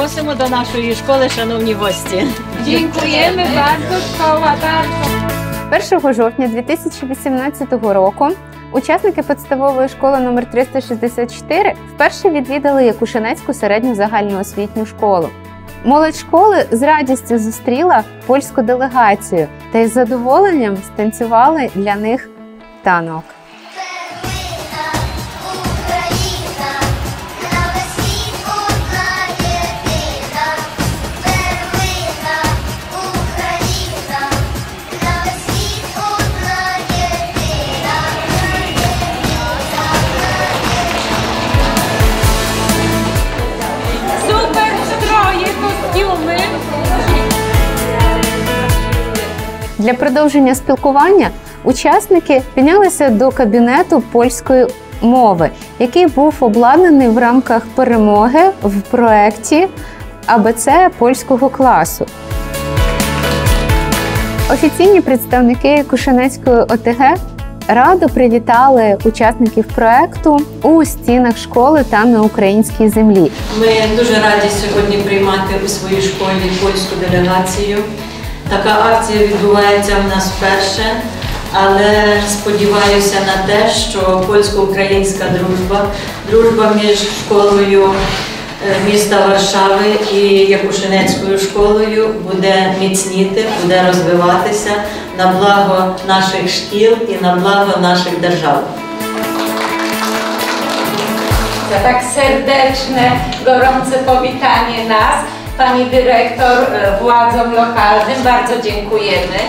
просимо до нашої школи, шановні гості. Dziękujemy bardzo, szkoła bardzo. 1 жовтня 2018 року учасники підставової школи номер 364 вперше відвідали Якушинецьку середню загальноосвітню школу. Молодь школи з радістю зустріла польську делегацію та із задоволенням станцювали для них танок. Для продовження спілкування учасники піднялися до кабінету польської мови, який був обладнаний в рамках перемоги в проєкті АБЦ польського класу. Офіційні представники Якушинецької ОТГ радо привітали учасників проєкту у стінах школи та на українській землі. Ми дуже раді сьогодні приймати у своїй школі польську делегацію. Така акція відбувається в нас вперше, але сподіваюся на те, що польсько-українська дружба між школою міста Варшави і Якушинецькою школою буде міцніти, буде розвиватися на благо наших шкіл і на благо наших держав. Za tak serdeczne, gorące powitanie nas, Pani Dyrektor, władzom lokalnym. Bardzo dziękujemy.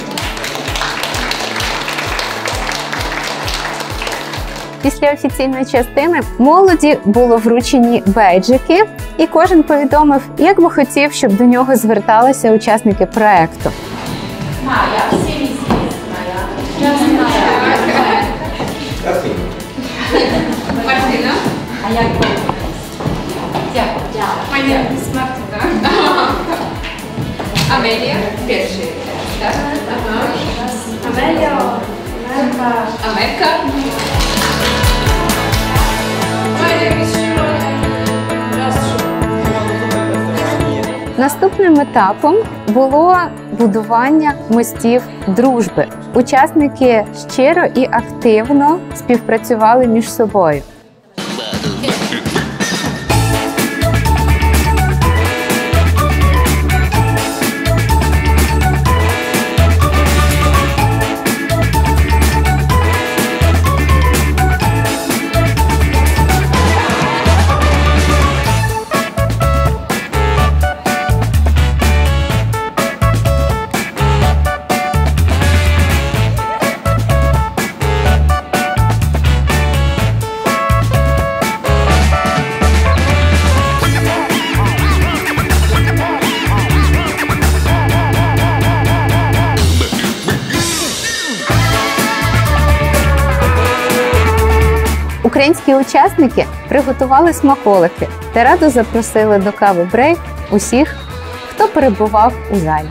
Після офіційної частини молоді було вручені бейджики, і кожен повідомив, як би хотів, щоб до нього зверталися учасники проєкту. Maja, всі місці Maja. Martyna. A jak było? Pani jest Martyna. Amelia? Pierwszy. Tak? Amelia. Amerka. Наступним етапом було будування мостів дружби. Учасники щиро і активно співпрацювали між собою. Українські учасники приготували смаколики та радо запросили до кави-брейк усіх, хто перебував у залі.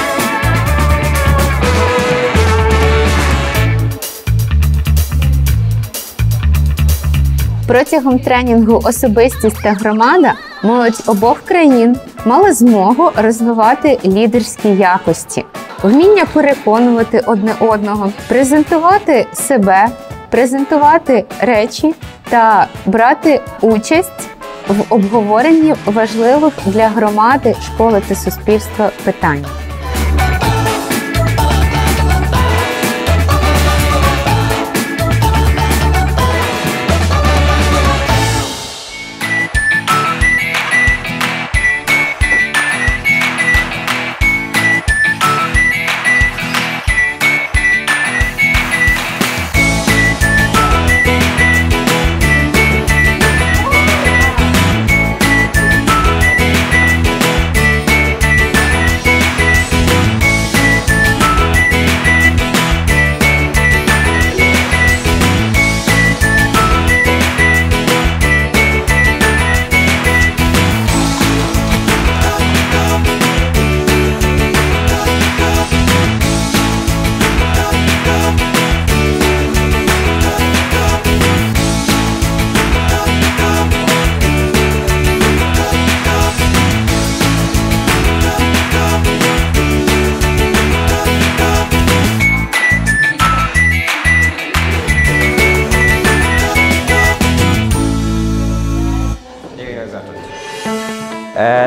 Протягом тренінгу «Особистість та громада» молодь обох країн мала змогу розвивати лідерські якості, вміння переконувати одне одного, презентувати себе, презентувати речі та брати участь в обговоренні важливих для громади, школи та суспільства питань.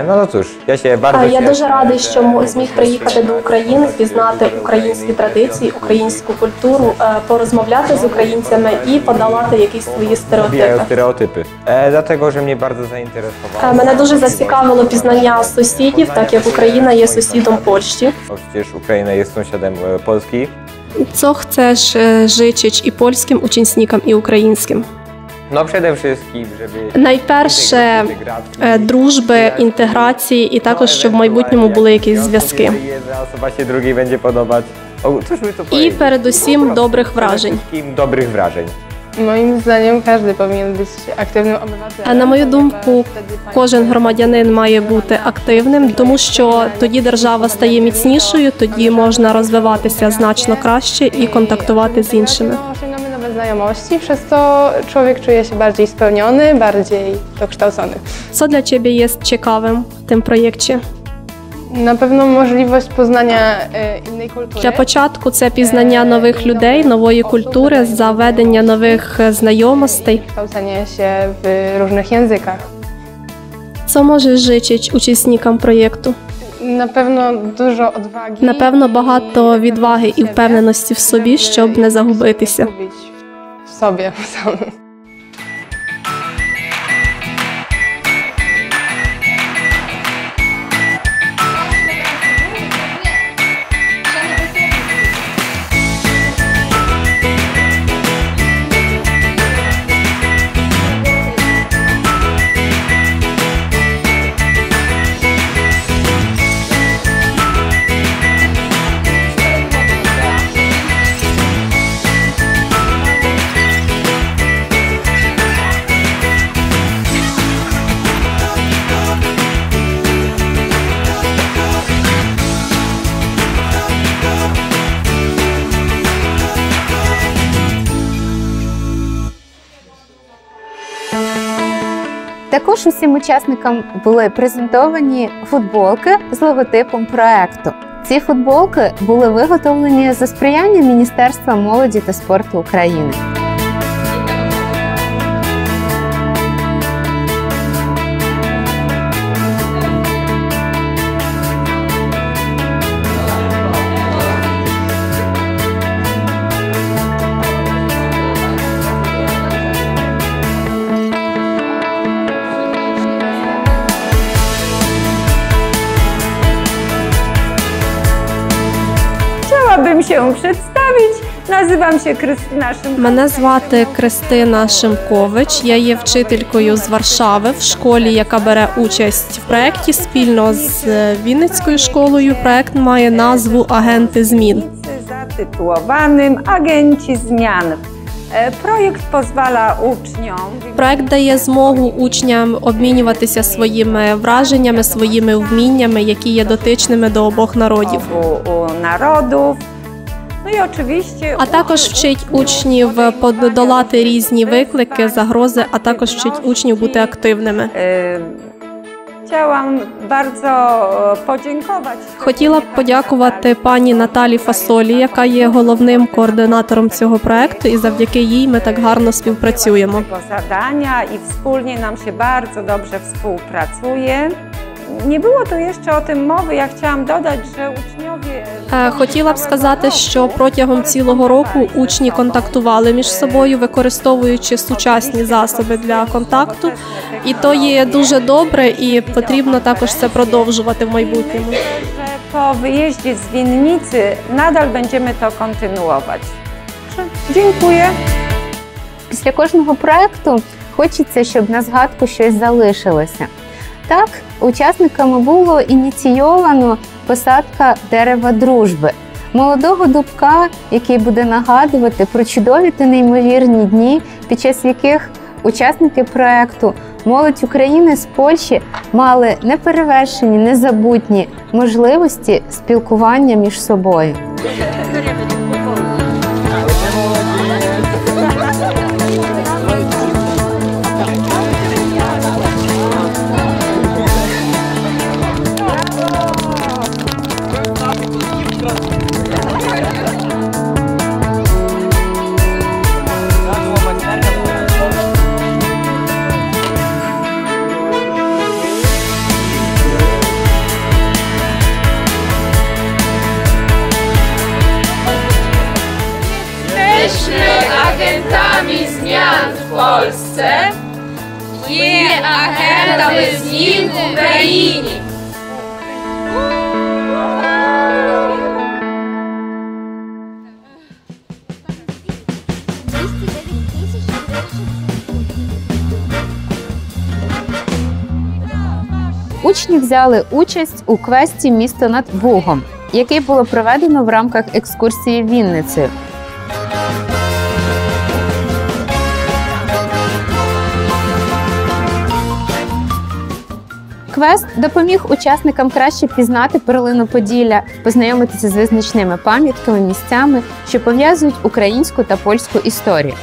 No cóż, ja się bardzo Я cieszę, дуже радий, że що зміг приїхати до України, пізнати українські традиції, українську культуру, порозмовляти з українцями і подолати якісь свої Bijają стереотипи. stereotypy. Dlatego, że mnie bardzo zainteresowało. Мене дуже зацікавило пізнання сусідів, так як Україна є сусідом Польщі. Bo przecież Ukraina jest sąsiadem Polski. Co chcesz życzyć i polskim uczestnikom, i ukraińskim? No przede wszystkim, żeby Найперше дружби, інтеграції і також, щоб в майбутньому були якісь зв'язки. Jedna osoba się drugiej będzie podobać. O, cóż by to І powiedzieć? передусім добрих вражень. Wszystkim dobrych wrażeń. Moim zdaniem każdy powinien być aktywnym obywatelem. А на мою думку, кожен громадянин має бути активним, тому що тоді держава стає міцнішою, тоді можна розвиватися значно краще і контактувати з іншими. Osiągamy nowe znajomości, przez to człowiek czuje się bardziej spełniony, bardziej dokształcony. Co dla Ciebie jest ciekawym w tym projekcie? Na pewno możliwość poznania innej kultury. Для початку це пізнання нових людей, нової культури, заведення нових знайомостей. Kształcenie się w różnych językach. Co możesz życzyć uczestnikom проєкту? Na pewno dużo odwagi. Напевно, багато відваги і впевненості в собі, щоб не загубитися. Gubić w sobie samym. Також усім учасникам були презентовані футболки з логотипом проекту. Ці футболки були виготовлені за сприяння Міністерства молоді та спорту України. Chciałabym się przedstawić. Nazywam się Krystyna Szymkowicz. Мене звати Кристина Шимкович. Я є вчителькою з Варшави в школі, яка бере участь в проєкті спільно з Вінницькою школою. Проєкт має назву «Агенти змін». Zatytułowanym Agenci Zmian. Projekt pozwala uczniom Проєкт дає змогу учням обмінюватися своїми враженнями, своїми вміннями, які є дотичними до обох народів. u narodów. No i oczywiście А також вчить учнів подолати різні виклики, загрози, а також вчить учнів бути активними. chciałam bardzo podziękować. Хотіла б подякувати пані Наталі Фасолі, яка є головним координатором цього проекту, і завдяки їй ми так гарно співпрацюємо. Tego zadania i wspólnie nam się bardzo dobrze współpracuje. Nie było tu jeszcze o tym mowy, ja chciałam dodać, że uczniowie... Хотіла б сказати, що протягом цілого року учні контактували між собою, використовуючи сучасні засоби для контакту. І то є дуже добре, і потрібно також це продовжувати в майбутньому. Że po wyjeździe z Winnicy nadal będziemy to kontynuować. Dziękuję. Після кожного проекту хочеться, щоб на згадку щось залишилося. Так, учасниками було ініційовано посадка дерева дружби, молодого дубка, який буде нагадувати про чудові та неймовірні дні, під час яких учасники проекту «Молодь України з Польщі» мали неперевершені, незабутні можливості спілкування між собою. agentami zmian w Polsce, є агентами змін в Україні. Учні взяли участь у квесті «Місто над Бугом», який було проведено в рамках екскурсії Вінницею. Квест допоміг учасникам краще пізнати перлину Поділля, познайомитися з визначними пам'ятками, місцями, що пов'язують українську та польську історію.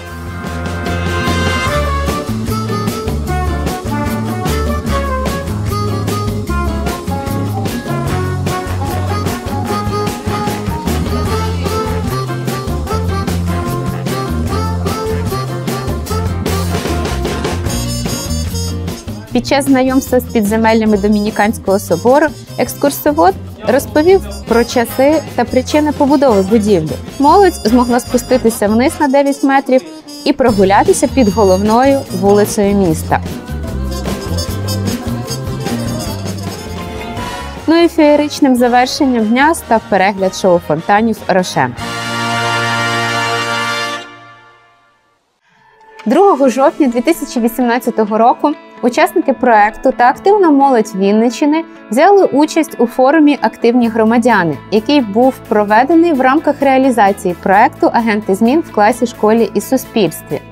Під час знайомства з підземеллями Домініканського собору екскурсовод розповів про часи та причини побудови будівлі. Молодь змогла спуститися вниз на 9 метрів і прогулятися під головною вулицею міста. Ну і феєричним завершенням дня став перегляд шоу фонтанів «Рошен». 2 жовтня 2018 року учасники проекту та активна молодь Вінниччини взяли участь у форумі «Активні громадяни», який був проведений в рамках реалізації проекту «Агенти змін в класі, школі і суспільстві».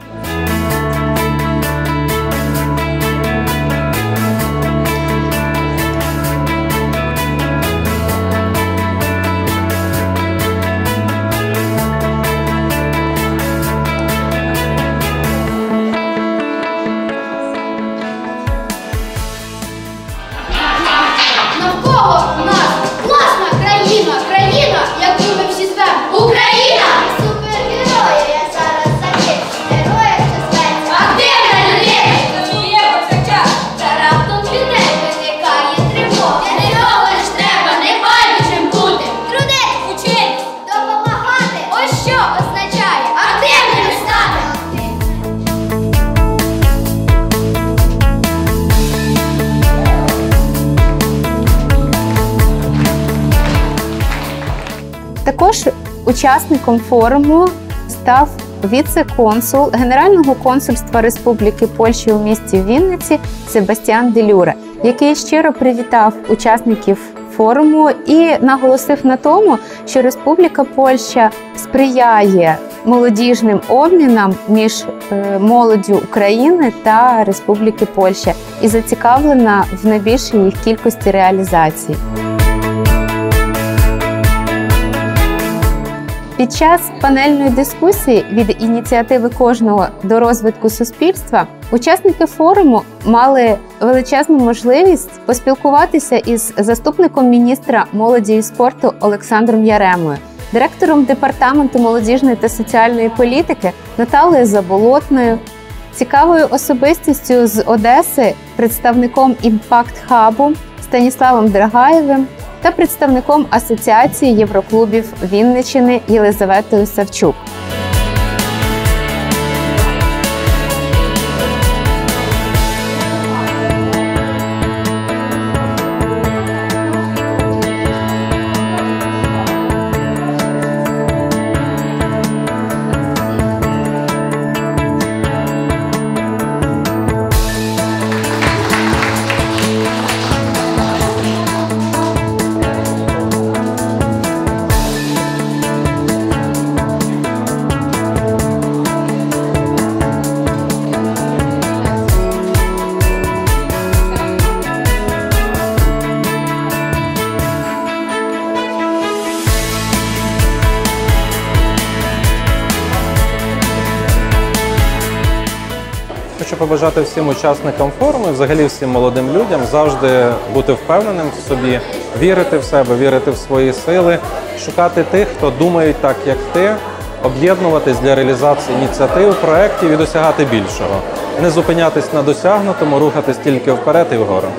Також учасником форуму став віце-консул Генерального консульства Республіки Польща у місті Вінниці Себастьян Делюра, який щиро привітав учасників форуму і наголосив на тому, що Республіка Польща сприяє молодіжним обмінам між молоддю України та Республіки Польща і зацікавлена в найбільшій їх кількості реалізації. Під час панельної дискусії від ініціативи кожного до розвитку суспільства учасники форуму мали величезну можливість поспілкуватися із заступником міністра молоді і спорту Олександром Яремою, директором департаменту молодіжної та соціальної політики Наталією Заболотною, цікавою особистістю з Одеси, представником імпакт-хабу Станіславом Драгаєвим та представником Асоціації Євроклубів Вінниччини Єлизаветою Савчук. Хочу побажати всім учасникам форуму, взагалі всім молодим людям завжди бути впевненим в собі, вірити в себе, вірити в свої сили, шукати тих, хто думають так, як ти, об'єднуватись для реалізації ініціатив, проєктів і досягати більшого. Не зупинятись на досягнутому, рухатись тільки вперед і вгору.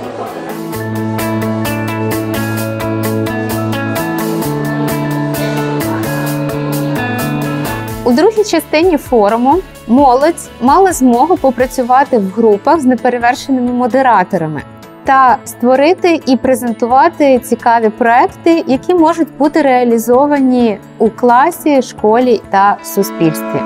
У другій частині форуму Молодь мала змогу попрацювати в групах з неперевершеними модераторами та створити і презентувати цікаві проекти, які можуть бути реалізовані у класі, школі та суспільстві.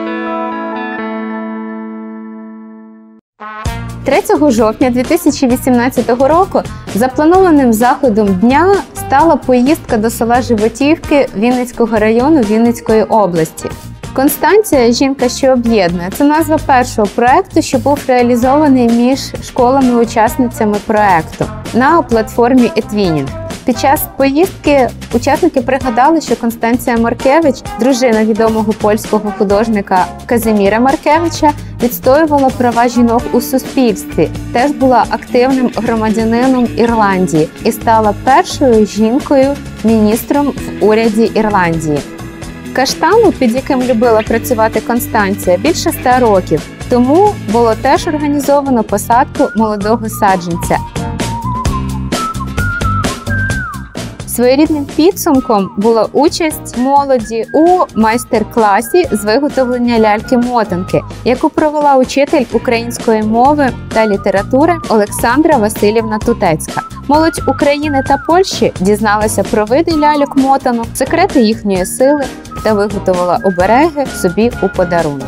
3 жовтня 2018 року запланованим заходом дня стала поїздка до села Животівки Вінницького району Вінницької області. Констанція – жінка, що об'єднує. Це назва першого проєкту, що був реалізований між школами-учасницями проєкту на платформі eTwinning. Під час поїздки учасники пригадали, що Констанція Маркевич, дружина відомого польського художника Казиміра Маркевича, відстоювала права жінок у суспільстві, теж була активним громадянином Ірландії і стала першою жінкою-міністром в уряді Ірландії. Каштану, під яким любила працювати Констанція, більше 100 років, тому було теж організовано посадку молодого саджанця. Своєрідним підсумком була участь молоді у майстер-класі з виготовлення ляльки-мотанки, яку провела учитель української мови та літератури Олександра Василівна Тутецька. Молодь України та Польщі дізналася про види ляльок-мотанок, секрети їхньої сили та виготовила обереги собі у подарунок.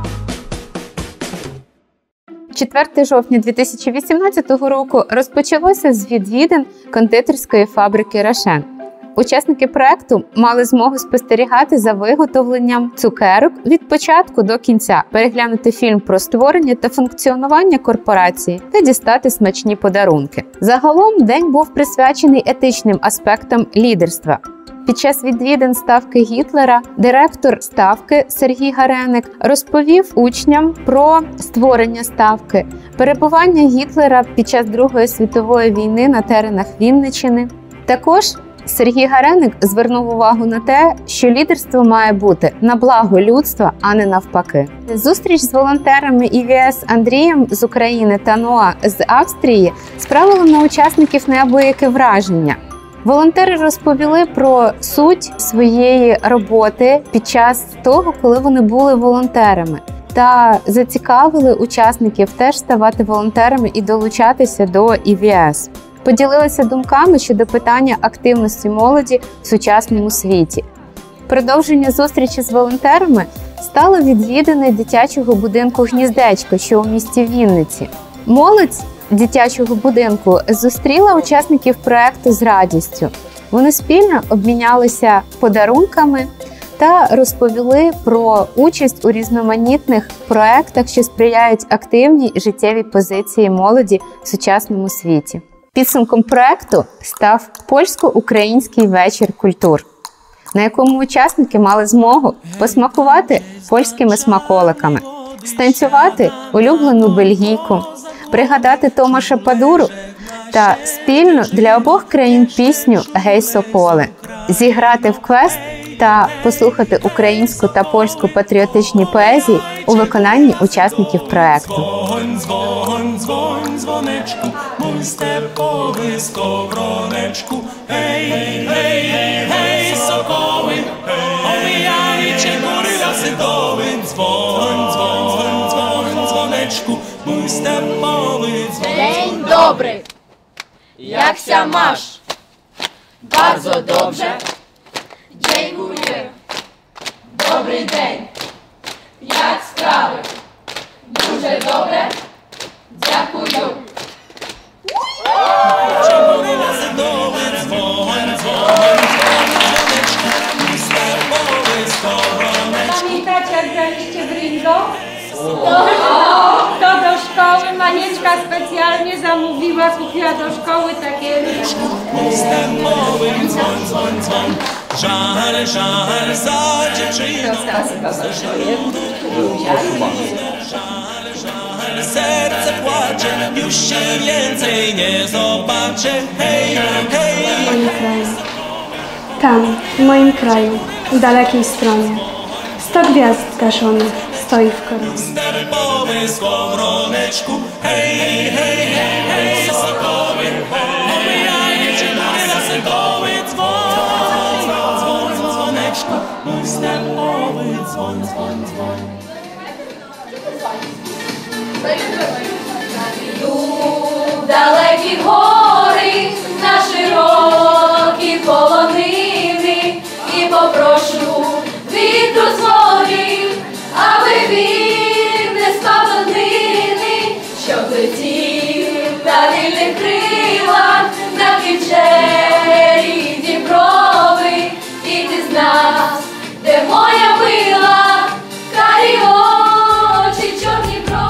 4 жовтня 2018 року розпочалося з відвідин кондитерської фабрики «Рошен». Учасники проекту мали змогу спостерігати за виготовленням цукерок від початку до кінця, переглянути фільм про створення та функціонування корпорації та дістати смачні подарунки. Загалом день був присвячений етичним аспектам лідерства. Під час відвідин ставки Гітлера директор ставки Сергій Гареник розповів учням про створення ставки, перебування Гітлера під час Другої світової війни на теренах Вінниччини. Також Сергій Гареник звернув увагу на те, що лідерство має бути на благо людства, а не навпаки. Зустріч з волонтерами ІВС Андрієм з України та Ноа з Австрії справила на учасників неабияке враження. Волонтери розповіли про суть своєї роботи під час того, коли вони були волонтерами, та зацікавили учасників теж ставати волонтерами і долучатися до ІВС. Поділилися думками щодо питання активності молоді в сучасному світі. Продовження зустрічі з волонтерами стало відвідини дитячого будинку «Гніздечко», що у місті Вінниці. Молодь дитячого будинку зустріла учасників проекту з радістю. Вони спільно обмінялися подарунками та розповіли про участь у різноманітних проектах, що сприяють активній життєвій позиції молоді в сучасному світі. Підсумком проекту став польсько-український вечір культур, на якому учасники мали змогу посмакувати польськими смаколиками, станцювати улюблену бельгійку, пригадати Томаша Падуру та спільну для обох країн пісню «Гей, Соколи», зіграти в квест та послухати українську та польську патріотичні поезії у виконанні учасників проекту. Dzwoń, dzwoń, dzwoneczku, mój stepowy skowroneczku. Hej, hej, hej, hej, sokoły, omijajcie góry, lasy, doły. Dzwoń, dzwoń, dzwoń, dzwoneczku, mój stepowy dzwoń. Dzień dobry! Jak się masz? Bardzo dobrze. Dziękuję. Dobry dzień. Jak sprawy? Duże dobre. Dziękuję. Góry, lasy, doły. Dzwoń, dzwoń, dzwoneczku, mój stepowy skowroneczku. Pamiętacie, jak graliście w Ringo? To do szkoły Manieczka specjalnie zamówiła, kupiła do szkoły takie Ustępowy dzwoń, dzwoń, dzwoń. Żal, żal za dziewczyną. Żal, żal, serce płacze, już się więcej nie zobaczę. Hej, hej. W moim kraju. Tam, w moim kraju, w dalekiej stronie. 100 gwiazd gaszonych stoi w koronie. Stepowy skowroneczku. Hej, hej, hej, hej, sokoły. Omijajcie góry, lasy, doły. Dzwoń, dzwoń, dzwoneczku. Mój stepowy dzwoń, dzwoń, dzwoń. Далекі гори, на широкі полонини, і попрошу вітру зворів, аби він не спав однини, щоб летів на вільних крилах, на Кивчері Діброви, і ти знав, де моя мила, карі очі, чорні брови.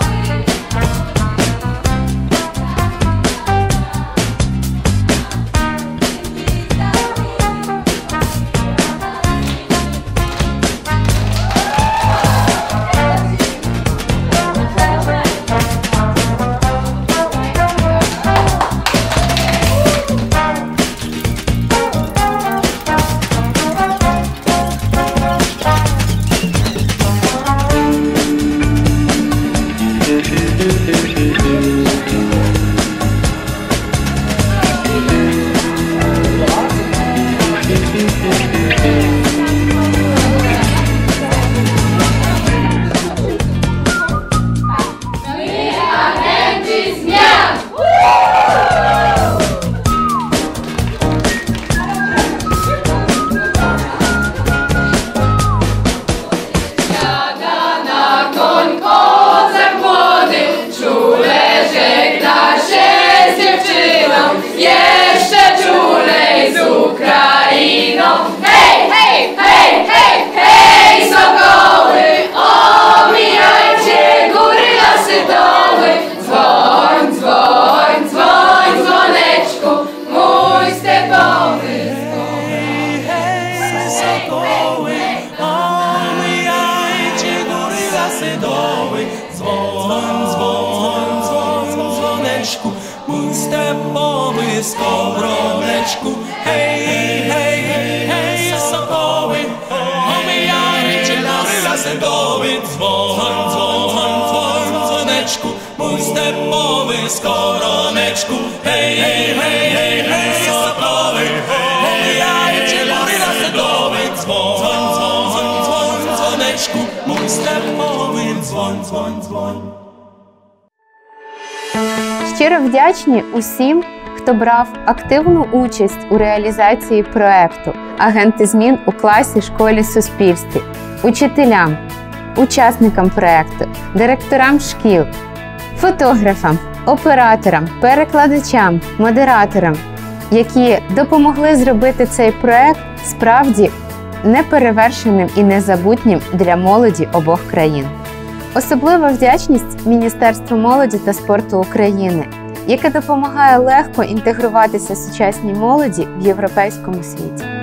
Mój stepowy skowroneczku, hej, hej, hej, hej, sokoły, omijajcie góry lasedowy, dzwon, dzwon, dzwon, dzwoneczku, mój stepowy skowroneczku, hej, hej, hej, hej, hej, sokoły, omijajcie góry lasedowy, dzwon, dzwon, dzwon, dzwoneczku, mój stepowy dzwon, dzwon, dzwon. Щиро вдячні усім, хто брав активну участь у реалізації проекту «Агенти змін у класі, школі, суспільстві», учителям, учасникам проекту, директорам шкіл, фотографам, операторам, перекладачам, модераторам, які допомогли зробити цей проект справді неперевершеним і незабутнім для молоді обох країн. Особлива вдячність Міністерству молоді та спорту України, яке допомагає легко інтегруватися сучасній молоді в європейському світі.